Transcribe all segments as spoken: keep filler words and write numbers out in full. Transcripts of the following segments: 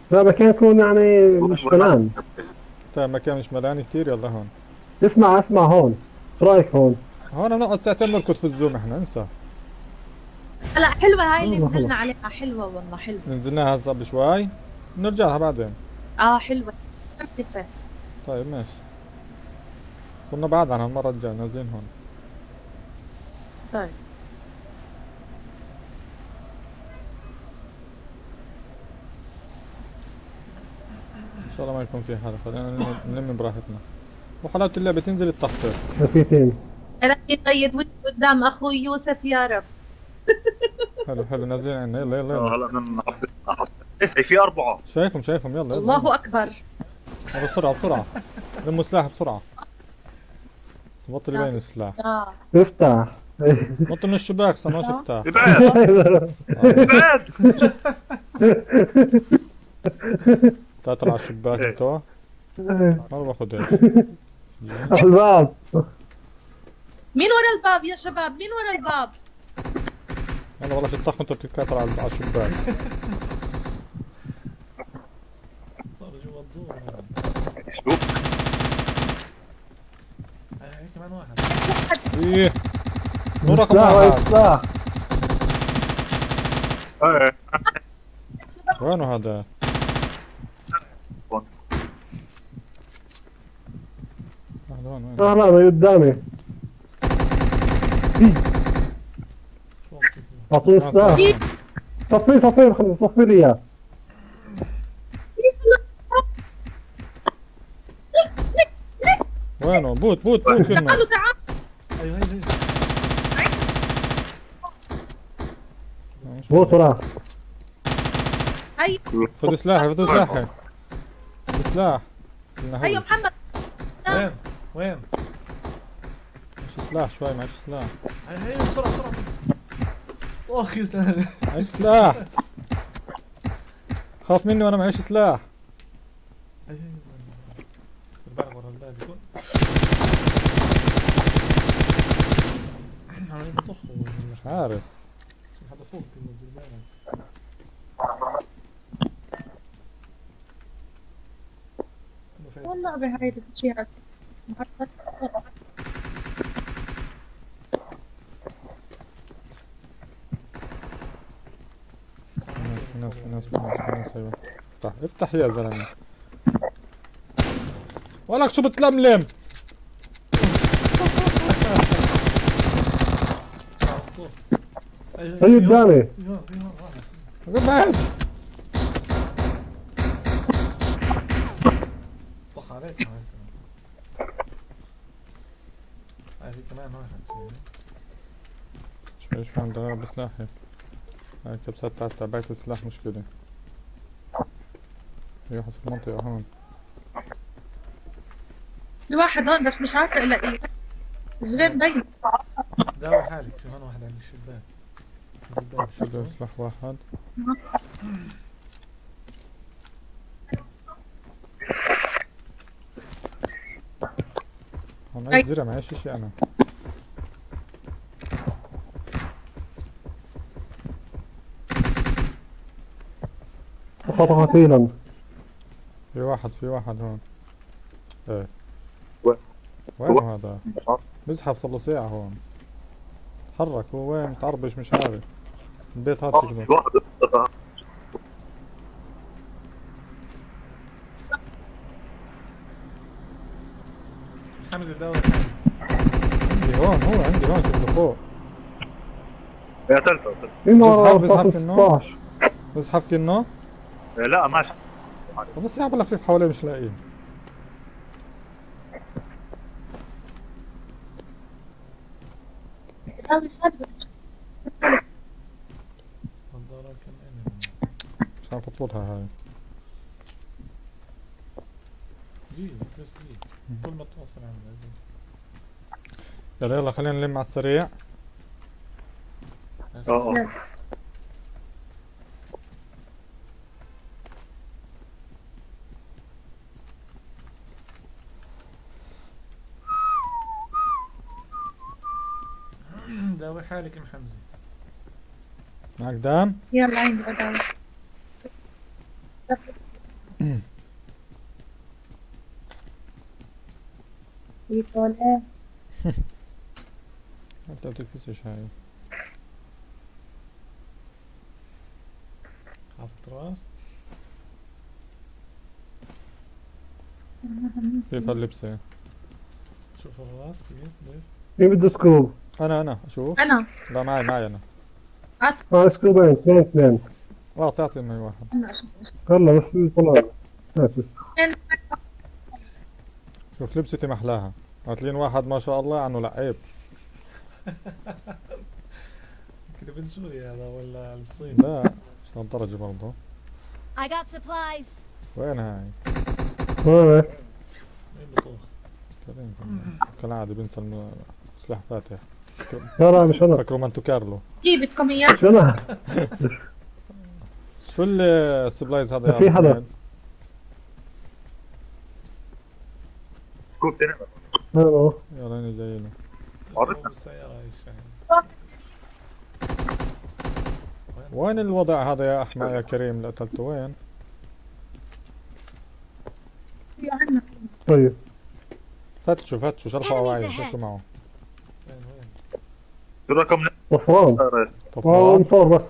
لا مكان يكون يعني مش ملان. طيب مكان مش مليان كتير، يلا هون. اسمع اسمع هون، شو رايك هون؟ هون بنقعد ساعتين نركض في الزوم، احنا انسى. لا حلوة هاي اللي يلا خلص. نزلنا عليها، حلوة والله حلوة. نزلناها هسا قبل شوي، نرجعها بعدين. اه حلوة متحمسة. طيب ماشي. صرنا بعد عن المرة الجاية نازلين هون. طيب. ان شاء الله ما يكون في حدا، خلينا نلم نلم براحتنا. وحلاوة اللعبة تنزل التخطيط. في تيم. ربي طيب وجهي قدام اخوي يوسف يا رب. حلو حلو، نازلين عنا، يلا يلا يلا. اه هلا بدنا نحصل نحصل. ايه هي في اربعه. شايفهم شايفهم، يلا يلا يلا. الله اكبر. يلا بسرعة بسرعة. لموا سلاح بسرعة. بس بطل لا يبين بس السلاح. اه. افتح. نط من الشباك، صار ما شفتها. ابعد آه. ابعد. تطلع على الشباك ايه انتو. ما باخذ ايش. الباب. مين ورا الباب يا شباب، مين ورا الباب؟ يلا والله شطخ انتو بتتكاتر على على الشباك. صار جوا الدور هذا. شوف هاي هاي كمان واحد. ايه. مو رقم سلاح واحد. سلاح. ايه وينه هذا؟ هذا وين وين؟ لا لا ما قدامي. فوق كيف. اعطوني سلاح. صفي صفي خلص صفي لي اياه. وينه؟ بوت بوت بوت كلمة. تعالوا تعالوا. ايوه هي هي. بوت وراه. هي خذ سلاحي خذ سلاحي. خذ سلاح. قلنا هي هو. محمد. وين وين. معيش سلاح شوي، معيش سلاح. هاي هاي بسرعة بسرعة. اخ يا سهل. معيش سلاح. خاف مني وانا معيش سلاح. هاي هاي. خد بالك ورا الباب يكون. عمالين يطخوا. مش عارف. في حدا فوق كده دير بالك. إنه فايز. والله بهاي الاشياء. في ناس في ناس في ناس في ناس ايوه. افتح افتح يا زلمة. ولك شو بتلملم؟ أيوه، هي أيوه. قدامي. في هون في هون واحد. بعد. طخ عليك هاي كمان. هاي في كمان واحد. شوي شوي عم دور بسلاحي. هاي الكبسات تاعت تعباية السلاح مشكلة. في واحد في المنطقة هون. في واحد هون بس مش عارفة الا ايه. رجلين مبين. داوي حالك، في هون واحد عند الشباك. عند الباب شو شفتوا؟ سلاح واحد. هون معيش زرع، معيش اشي انا. خطأ قتيلا. في واحد في واحد هون. ايه. وين؟ وينه هذا؟ بزحف صار له ساعة هون. تحرك، هو وين متعربش مش عارف. البيت هاد شكله. واحد. حمزة داوي حالك. عندي هون، هو عندي هون شكله فوق. يا ثالثة ثالثة. مين ورا بزحف- بزحف رصاص منه؟ ستاشر؟ بزحف كنه. إيه، لا ماشي. بس يا بلفلف حواليه مش لاقيه. نظارة كمان. مش عارف اطردها هاي. جي بس جي. كل ما تواصل عامل جي. يلا يلا خلينا نلم على السريع. اه اه داوي حالك يا حمزة. معك دام؟ يلا عندي بداوي. يقول ايه انت بتكفيش هاي. حاطط راس. كيف هاللبسة؟ شوف الراس كيف ليش. مين بده سكوب؟ انا انا اشوف. انا لا معي معي انا. اه سكوبين اثنين اثنين. اه تعطي معي واحد. انا اشوف يلا بس طلع. هاتي. شوف لبستي محلاها. هاتلين واحد ما شاء الله عنه لعيب. كده من سوريا هذا ولا الصين؟ لا مش لهالدرجة برضه. I got supplies. وين هاي؟ وين؟ مين بطوخ؟ كريم كالعادة بنسى الم- سلاح فاتح. لا لا مش انا. فكروا مانتو كارلو. جيبتكم اياه مش انا. شو ال- السبلايز هذا يا في حدا. أحمد؟ سكوب تاني انا يلا اني جاي له. عرفنا. بالسيارة هاي الشاهد. وين الوضع هذا يا احمد يا كريم اللي قتلته وين؟ في عنا طيب. فتشوا فتشوا شرفوا Enemies اواعي ahead. شو معه؟ وين وين؟ شو رقم غفران. نقرأ؟ واو طفران. فور بس.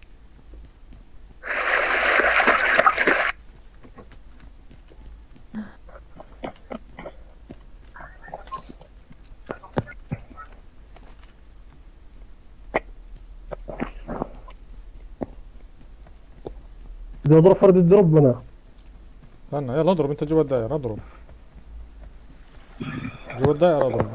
بدي اضرب فرد الدروب انا. استنى يلا اضرب انت جوا الدائرة اضرب. جوا الدائرة اضرب.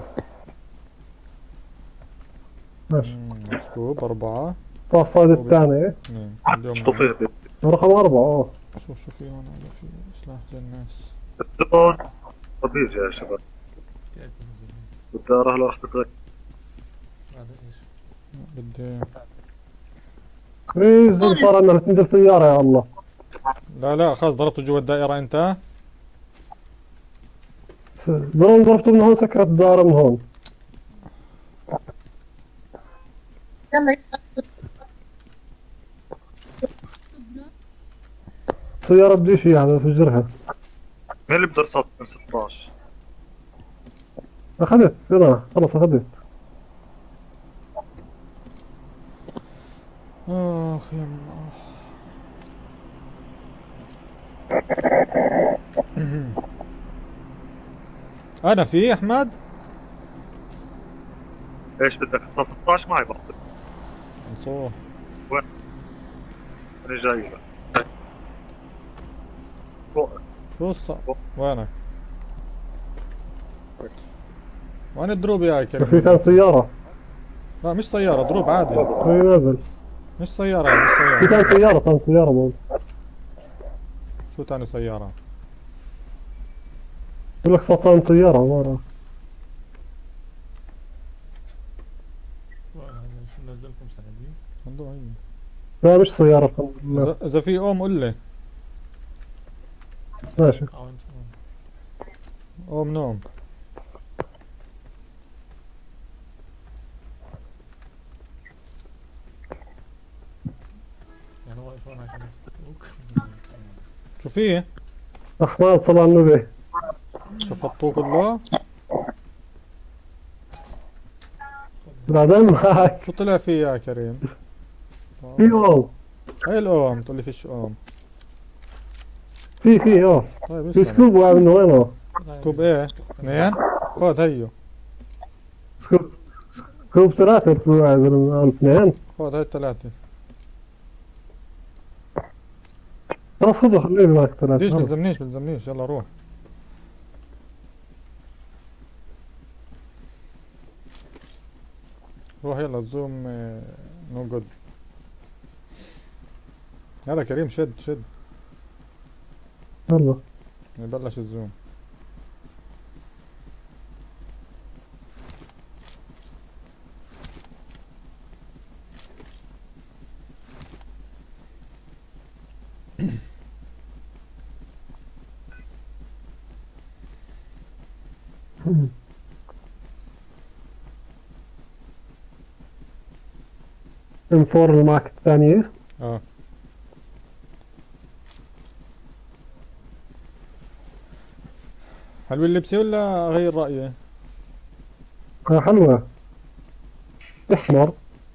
ماشي. مم، سكوب أربعة طاس الصيد الثاني. اثنين اليوم طفيت رقم أربعة اه. شوف شو في هون هذا في سلاح زي الناس. الدون طبيعي يا شباب. كيف نزل؟ بدي اروح لاخذ غير هذا ايش؟ بدي كويس صار عندنا تنزل سيارة يا الله. لا لا خلاص ضربته جوا الدائرة انت. ضرب ضربته من هون سكرت الدار من هون. يلا سيارة بديش اياها بفجرها. مين اللي بده رصاص من ستاشر؟ اخذت انا خلص اخذت. اخ يما. انا في احمد. ايش بدك رصاص ستاشر معي بقى. منصور انا جاي لك. فوق شو الص وينك؟ وين الدروب يا في كريم؟ ثاني سيارة. لا مش سيارة دروب عادي. في نازل. مش سيارة مش في سيارة. ثاني سيارة ثاني سيارة بقول. شو تاني سيارة؟ بقول لك صوت ثاني سيارة ورا. وين هذا شو نزلكم سعيدين؟ صندوق هي. لا مش سيارة الحمد لله. إذا- اذا في اوم قول لي. ماشي. اه انتم اوم نوم. يعني واقف هون عشان يفتحوك. شو فيه؟ احمد صلى على النبي. شو فطوه كله؟ بعدين معك. شو طلع فيه يا كريم؟ في اوم. هاي الاوم تقول لي فيش اوم. في في اه. طيب في اسمع. سكوب واقع من وين اه. سكوب ايه؟ اثنين؟ خذ هيو. سكوب سكوب ثلاثة في واقع من اثنين. خذ هاي الثلاثة. خلاص خذوا خليني معك ليش ثلاثة. بلزمنيش بلزمنيش يلا روح. روح يلا الزوم نو جود. يلا كريم شد شد. يلا. يبلش الزوم. ام فور اللي معك الثانية. اه حلو اللبسة ولا غير رأيي؟ آه، حلوة. احمر.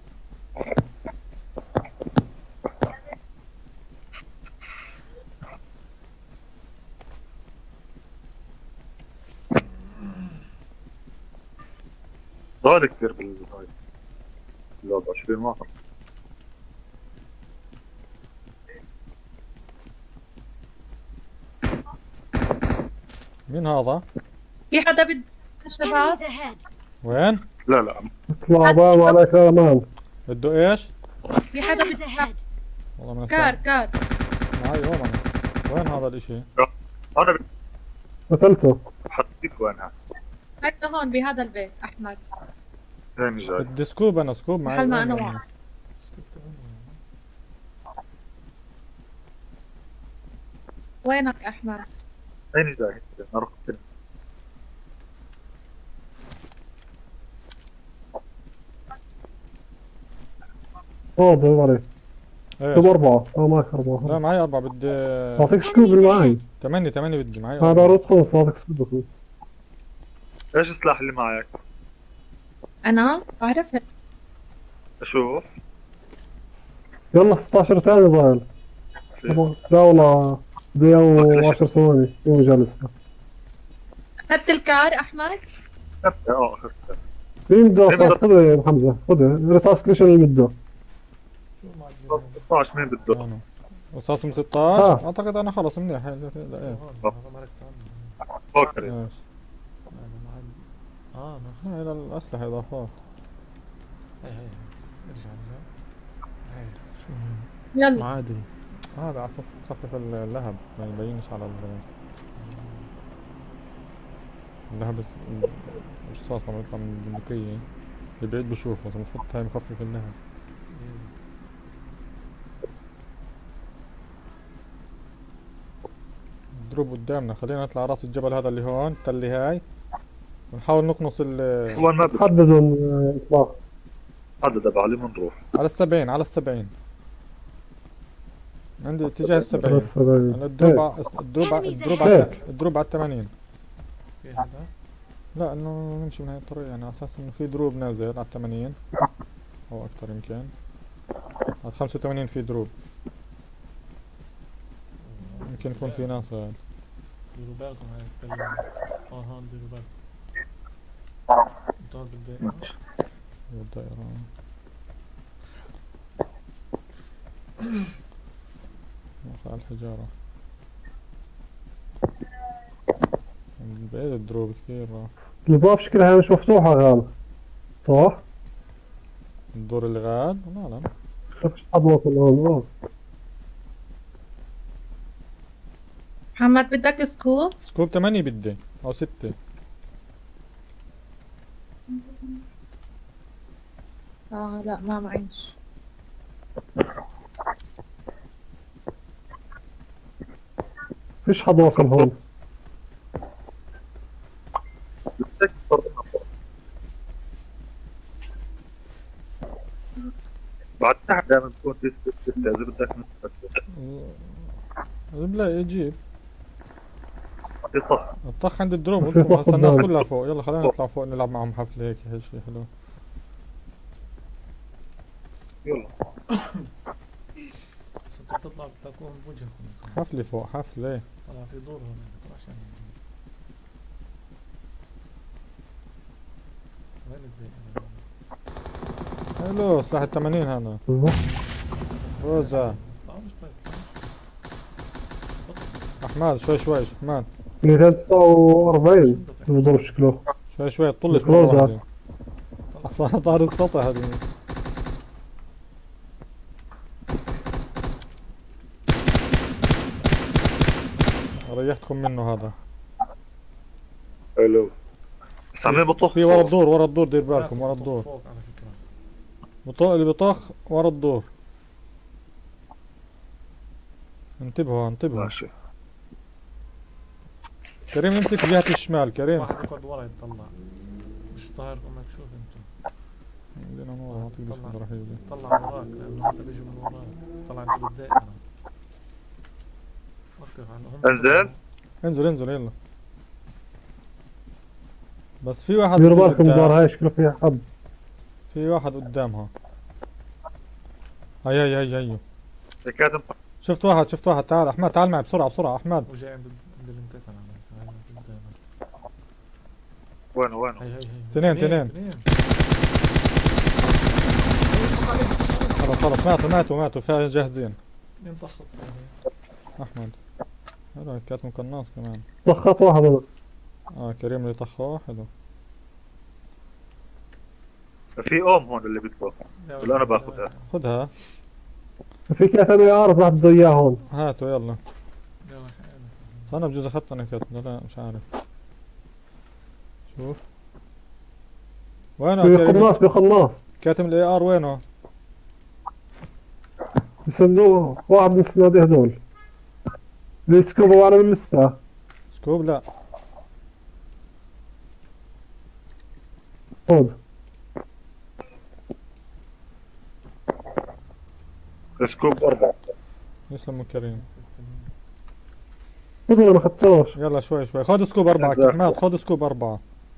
ضال كثير بالهاي اللعبة عشرين واحد. مين هذا؟ في حدا بده شباب؟ Enemies ahead. وين؟ لا لا اطلع بان عليك امان. بده ايش؟ في حدا Enemies بده ahead. والله ما كار نسمع. كار. معي والله. وين هذا الاشي؟ أنا قتلته. بحطيك وينها؟ هيدا هون بهذا البيت احمد. هين جاي. بدي سكوب انا سكوب معي. محل ما وين انا وين؟ واقف. وينك احمد؟ هين جاي. أنا رحت فين؟ فاضي عليك. ايش؟ طب أربعة. اه معك لا أربعة. معي أربعة بدي. أعطيك سكوب اللي معي. ثمانية ثمانية بدي معي هذا أربعة. رد خلص أعطيك سكوب أخوي. إيش السلاح اللي معك؟ انا عرفت. أشوف. يلا ستة عشر ثانية ضايل. طبعا لا والله دقيقة وعشر ثواني يوم جالس. اخذت الكار احمد؟ أخذتها أه أخذتها. مين بده مين رصاص؟ خذ يا أبو حمزة خذ رصاص كل شيء اللي بده. شو معدل؟ ستة عشر مين بده؟ أنا رصاص من ستة عشر آه. أعتقد أنا خلص منيح. لا إيه. هون هذا مركت عنه. فكر إيش؟ هذا معدل. اه ما هاي الأسلحة إضافات. هي هي ارجع ارجع. هي شو يلا معادل. هذا على أساس تخفف اللهب ما يبينش على ال- اللهب. الرصاص لما يطلع من البندقية البعيد بشوفه، بس بتحط هاي مخفف اللهب. الدروب قدامنا، خلينا نطلع راس الجبل هذا اللي هون التلي هاي ونحاول نقنص ال وين ما بدك حددوا إطلاق. حدد أبو علي بنروح. على السبعين على السبعين عندي اتجاه السبعين. بس هذا أنا الدروب ع- الدروب ع- الدروب على هيك. الدروب على الثمانين. في هذا لا انه نمشي من هاي الطريق، يعني على اساس انه في دروب نازل على الثمانين او اكثر يمكن. على خمسة وثمانين في دروب، يمكن يكون في ناس غير. ديروا بالكم هاي الكلمة. اه هون ديروا بالكم. انتوا هون بالدقيقة. بالدائرة. موقع الحجارة من بعيد الدروب كثير. الباب شكلها مش مفتوحة غالب صح؟ الدور اللي غاد لا لا مش حد وصل هون اه. محمد بدك سكوب؟ سكوب ثمانية بدي او ستة. اه لا ما معيش. فيش حد وصل هون. بدك تفرضنا فوق. بعد تحت دائما بتكون في سكوت ستة إذا بدك نتفكر. لا يجيب في طخ. الطخ عند الدروب. في طخ هسا الناس قدامك. كلها فوق. يلا خلينا نطلع فوق نلعب معهم حفلة هيك هيك شيء حلو. يلا. بس انتوا بتطلعوا بتلاقوهم بوجهكم. حفلة فوق حفلة. طلع في دور هون طلع عشان وين الدقيقة؟ حلو سلاح الثمانين هذا روزا. طلعوا مش طيب. أحمد شوي شوي أحمد مئتين وتسعة وأربعين بضرب شكله. شوي شوي تطلش مرة روزا. واحدة. أصلا طار السطح هذه. ريحتكم منه هذا. حلو. بس عمال بطخ. في ورا الدور ورا الدور دير بالكم ورا فوق- الدور. فوق على فكرة. بطخ اللي بطخ ورا الدور. انتبهوا انتبهوا. ماشي. كريم يمسك جهة الشمال. كريم واحد يقعد ورا يتطلع. مش ظاهركم مكشوف انتوا. عندنا نور ما تقدرش طلع. تروح يجي. طلع وراك لانه هسه بيجوا من وراك. طلع انت بالدائرة. وقف على هم. انزل. انزل انزل يلا. بس في واحد ديروا بجوز بالكم قدام. دار هاي شكله فيها حد. في واحد قدامها. هي هي هي هي كاتم شفت واحد شفت واحد. تعال احمد تعال معي بسرعة بسرعة احمد. وجاي عند عند المكتب. هاي قدامك. وينه وينه؟ هي هي هي تنين تنين. خلص خلص ماتوا ماتوا ماتوا فيها جاهزين. اثنين طخط. احمد هلا كاتم قناص كمان. ضخط واحد انا. اه كريم اللي طخه حلو. في اوم هون اللي بيطلع ولا انا باخذها؟ خدها في كاتم يعرف واحد بده اياه هون. هاتوا يلا. انا بجوز اخذت انا كاتم لا مش عارف. شوف وينه في كريم؟ قناص في قناص. كاتم الاي ار وينه؟ بصندوق واحد من الصناديق هذول. اللي سكوبوا وانا من لسه. سكوب لا. خذ. سكوب أربعة. يسلم كريم. خذ ما اخذتوش. يلا شوي شوي خذ سكوب أربعة احمد خذ سكوب أربعة.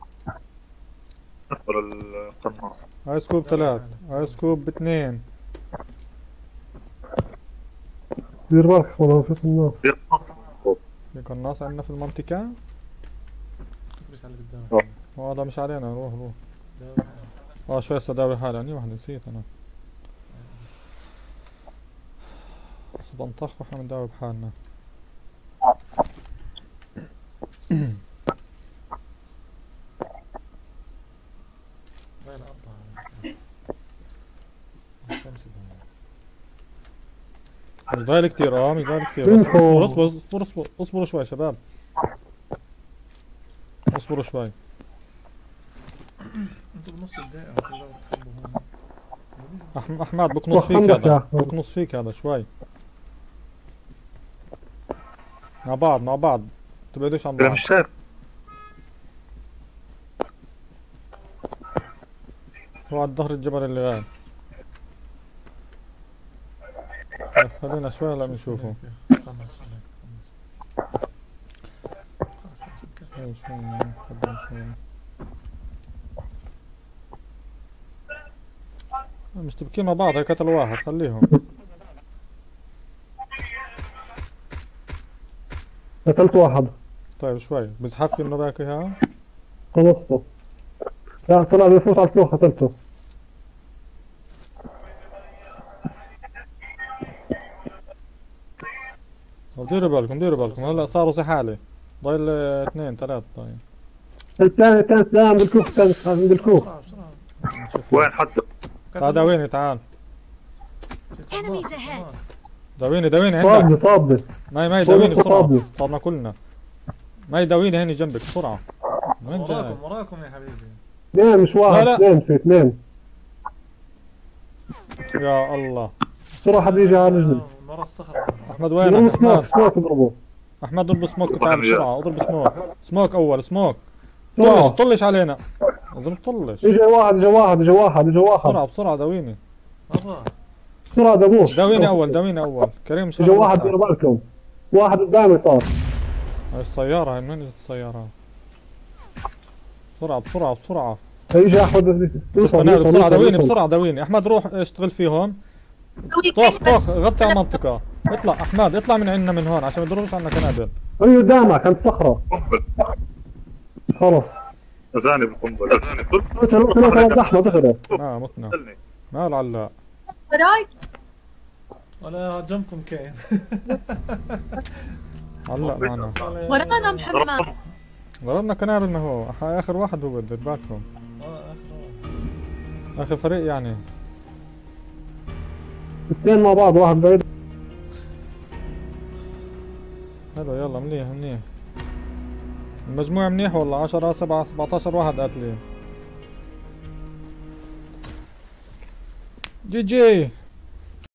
نقبل القناص. هاي سكوب ثلاث هاي سكوب اثنين. دير بالك والله في قناص. في قناص. في قناص عندنا في المنطقة. بس على قدامك. هذا مش علينا روح روح. داوي. اه شوي استداوي حالي اني واحدة نسيت انا. بنطخ واحنا بنداوي بحالنا. غير أربعة. خمسة. مش ضايل كتير اه مش ضايل كتير. اصبر اصبر اصبر اصبر اصبروا شوي شباب. اصبروا شوي. انتوا بنص الدقيقة تقدروا تخبوا هون. أحم- احمد بكنص فيك هذا بكنص فيك هذا شوي. مع بعض مع بعض تبعدوش عن انا بعض. مش شايف. هو على ظهر الجبل اللي غايب. خلينا شوي هلا بنشوفه. شوي شوي خلينا شوي. مشتبكين مع بعض هيك قتل واحد خليهم. قتلت واحد. طيب شوي بزحفك انه باكيها. خلصته. لا طلع بيفوت على الفوق قتلته. طب ديروا بالكم ديروا بالكم هلا صاروا زي حالي. ضايل اثنين ثلاث طيب. الثاني الثاني الثاني عند الكوخ الثاني عند الكوخ. بسرعة بسرعة. نشوف وين حدا؟ تعال داويني تعال. Enemies ahead. داويني داويني صابني عندك. صابني. ماي ماي داويني صوبة بسرعة. صابني. صابنا كلنا. ماي داويني هني جنبك بسرعة. وين جاي؟ وراكم وراكم يا حبيبي. اثنين مش واحد لا لا. اثنين في اثنين. يا الله. بسرعة حد يجي على رجلي. آه، ورا الصخرة. احمد اضربوا وينك سموك احمد؟ سموك اضربوا. احمد اضرب سموك تعال بسرعة اضرب سموك. سموك اول سموك. طلش بسرعة. طلش علينا. لازم تطلش. اجى واحد اجى واحد اجى واحد اجى واحد. بسرعة بسرعة داويني. أبا. بسرعة دابوه. داويني اول داويني اول. كريم اجى واحد دير بالكم. واحد قدامي صار. هاي السيارة هاي من اجت السيارة؟ بسرعة بسرعة بسرعة. هيجي احمد يوصل قنابل يوصل بسرعة داويني يوصل. بسرعة داويني. احمد روح اشتغل فيهم. طخ طخ غطي على المنطقة. اطلع احمد اطلع من عندنا من هون عشان ما يضربوش عنا قنابل. اي قدامك عند صخرة. قنبل. خلص. اذاني بالقنبله. قتلوا قتلوا عند احمد اخذه. ما متنا. قتلني. ما العلاء. وراي ولا جنبكم كاين. علق معنا. ورانا محمد. ضربنا قنابل ما هو اخر واحد هو دير بالكم. اه اخر اخر فريق يعني. اثنين مع بعض واحد بعيد. حلو يلا منيح منيح. المجموع منيح والله عشرة سبعة سبعتاشر واحد قاتلين. جي جي